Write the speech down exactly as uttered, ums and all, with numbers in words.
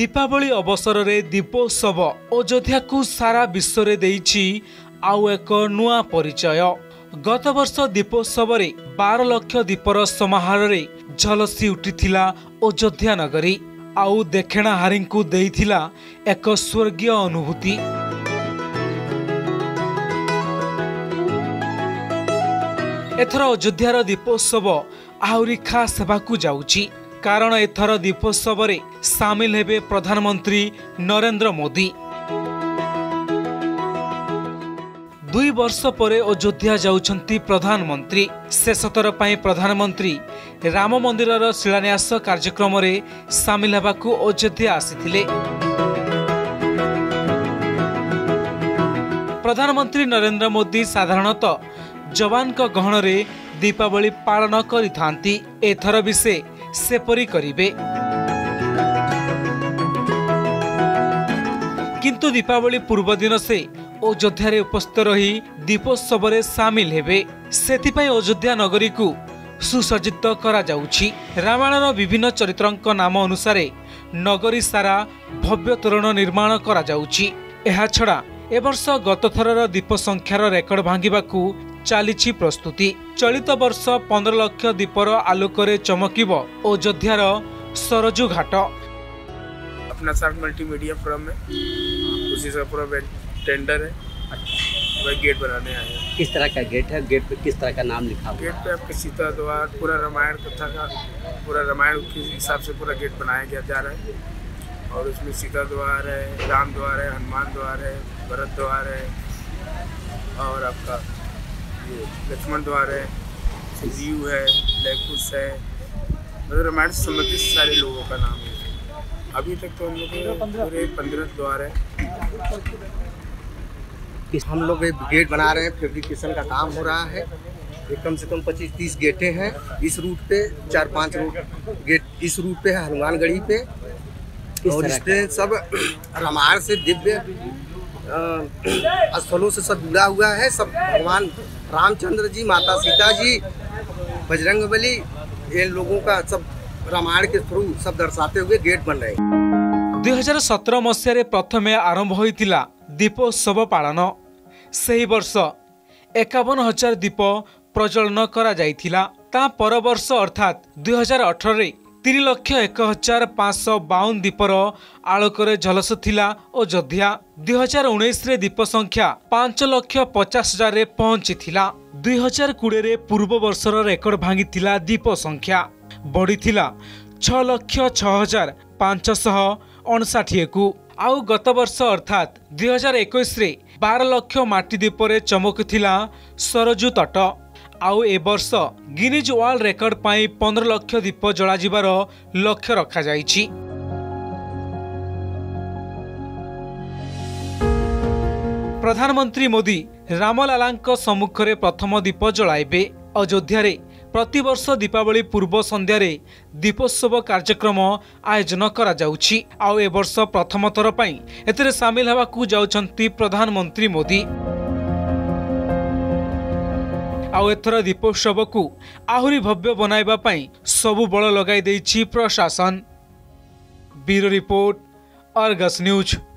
दीपावली अवसर में दीपोत्सव अयोध्या को सारा विश्व में देइछि आउ एक नुआ परिचय। गत वर्ष दीपोत्सव रे बारह लक्ष दीपर समाहार रे झलसी उठिथिला अयोध्या नगरी आउ देखेणाहारी को देइथिला एक स्वर्गीय अनुभूति। एथर अयोध्यार दीपोत्सव आहुरी खास हेबाकू जाउछि कारण एथर दीपोत्सव रे सामिल हेबे प्रधानमंत्री नरेंद्र मोदी। दुई वर्ष परे अयोध्या जाउछंती प्रधानमंत्री। शेषतर पई प्रधानमंत्री राम मंदिरर शिलान्यास कार्यक्रम रे सामिल हेबाकू अयोध्या आसीथिले। प्रधानमंत्री नरेंद्र मोदी साधारणतः जवान का गहन रे दीपावली पालन करिथांती। एथर भी से सेपरी करिवे किंतु दीपावली पूर्व दिन से अयोध्या रे उपस्थित रही दीपोत्सव रे सामिल हेबे। सेथिपई अयोध्या नगरी को सुसज्जित करा जाउछि। रामायणर विभिन्न चरित्रंक नाम अनुसार नगरी सारा भव्य तोरण निर्माण करा जाउछि। एहा छडा ए वर्ष गत थरर दीप संख्यार रेकर्ड भांगिबाकू चालीछि प्रस्तुति। चलित वर्ष पंद्रह लक्ष दीपर आलोकरे चमकिबो अयोध्यार सरजू घाट। अपना साथ मल्टीमीडिया फोरम है, उसी से पूरा टेंडर है, वही गेट बनाने आए हैं। किस तरह का गेट है? गेट पे किस तरह का नाम लिखा हुआ? गेट पे आपके सीता द्वार, पूरा रामायण कथा का पूरा रामायण के हिसाब से पूरा गेट बनाया गया जा रहा है और उसमें सीता द्वार है, राम द्वार है, हनुमान द्वार है, भरत द्वार है और आपका ये लक्ष्मण द्वार है, जीव है, लैकुश है, मतलब रामायण से संबंधित सारे लोगों का नाम है। अभी तक तो हम लोग के पूरे पंद्रह द्वार है। हम लोग एक गेट बना रहे हैं, फैब्रिकेशन का काम हो रहा है। ये कम से कम पच्चीस तीस गेटें हैं इस रूट पे, चार पांच रूट गेट इस रूट पे है हनुमानगढ़ी पे और इस पे सब रामायण से दिव्य स्थलों से सब जुड़ा हुआ है। सब भगवान रामचंद्र जी, माता सीता जी, बजरंगबली, इन लोगों का सब रामायण के थ्रू सब दर्शाते हुए गेट बन रहे हैं। दुई हजार सतर मसीह प्रथम आरंभ होइतिला दीपोत्सव पालन। सही वर्ष एकावन हजार दीप प्रज्वलन करा जाइथिला। ता पर वर्ष अर्थात दुई हजार अठर रे तीन लक्ष एक हजार पांच सौ बावन दीपर आलोकरे झलस थिला अयोध्या। दुई हजार उन्नीस रे दीप संख्या पांच लक्ष पचास हजार रे पहुंची थिला। दुई हजार कोड़े रे पूर्व वर्षर रेकर्ड भांगी थिला दीप संख्या बढ़ी थिला छह लक्ष छह हजार पांच सौ अणसाठी को। आउ गत वर्ष अर्थात दुई हजार इक्कीस रे बारह लक्ष माटी दीपरे चमकुथिला सरजू तट। आउ ए वर्ष गिनीज वर्ल्ड रेकर्ड पाई पंद्रह लक्ष दीप जला जिबार लक्ष्य रखा जाइछि। प्रधानमंत्री मोदी रामलालांक सम्मुखरे प्रथम दीप जलाइबे। अयोध्या रे प्रतिवर्ष दीपावली पूर्व संध्या रे दीपोत्सव कार्यक्रम आयोजन करा जाउछि। आउ ए वर्ष प्रथम थर पई एतरे सामिल हेबाकू जाउछंती प्रधानमंत्री मोदी। आउ एथर दीपोत्सव को आहुरी भव्य बनाइबा पई सबु बळ लगाई देइछि प्रशासन। Bureau report, Argus news.